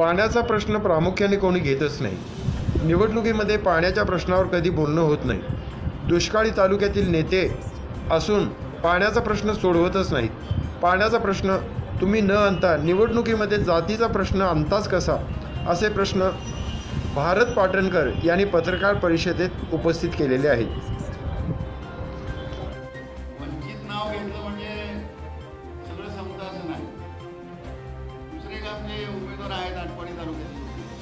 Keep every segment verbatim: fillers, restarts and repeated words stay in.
पाण्याचा प्रश्न प्रामुख्याने कोणी घेतच नाही। निवडणुकीमध्ये पाण्याच्या प्रश्नावर कधी बोलणं होत नाही। दुष्काळी तालुक्यातील नेते असून पाण्याचा प्रश्न सोडवतच नाहीत। पाण्याचा प्रश्न तुम्ही न आणता निवडणुकीमध्ये जातीचा प्रश्न आणताच कसा, असे प्रश्न भारत टणकर यांनी पत्रकार परिषदेत उपस्थित केलेले आहेत। वंचित नाव घेतलं म्हणजे सगळं संपतं असं नाही। दुसरे आपले उमेदवार आहेत आटपाडी तालुक्यात,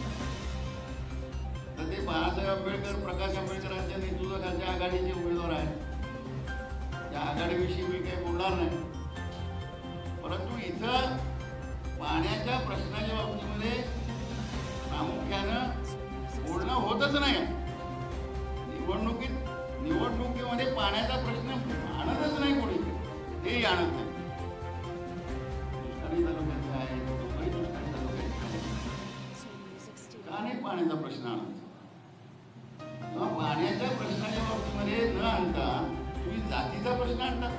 तर ते बाळासाहेब आंबेडकर प्रकाश आंबेडकरांच्या नेतृत्वाखालच्या आघाडीचे उमेदवार आहेत। त्या आघाडीविषयी मी काही बोलणार नाही, परंतु इथं पाण्याच्या प्रश्नाच्या बाबतीमध्ये प्रामुख्यानं बोलणं होतच नाही। निवडणुकीत निवडणुकीमध्ये पाण्याचा प्रश्न आणतच नाही कोणी, तेही आणत नाही। दुष्काळी तालुक्याचे आहे, दुष्काळी तालुक्याचे का नाही पाण्याचा प्रश्न आणत? किंवा पाण्याच्या प्रश्नाच्या बाबतीमध्ये न आणता तुम्ही जातीचा प्रश्न आणता।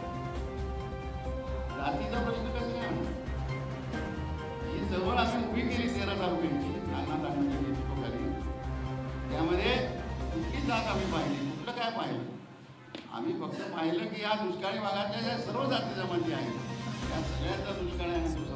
जातीचा प्रश्न कसं काय आणता? ही जवळ आम्ही उभी केली तेरा तालुक्यांची नाना तालुक्यांच्या नेतृत्वाखाली, त्यामध्ये कुठली जात आम्ही पाहिली, कुठलं काय पाहिलं? आम्ही फक्त पाहिलं की या दुष्काळी भागातल्या ज्या सर्व जाती जमाती आहेत त्या सगळ्यांचा दुष्काळ आहे।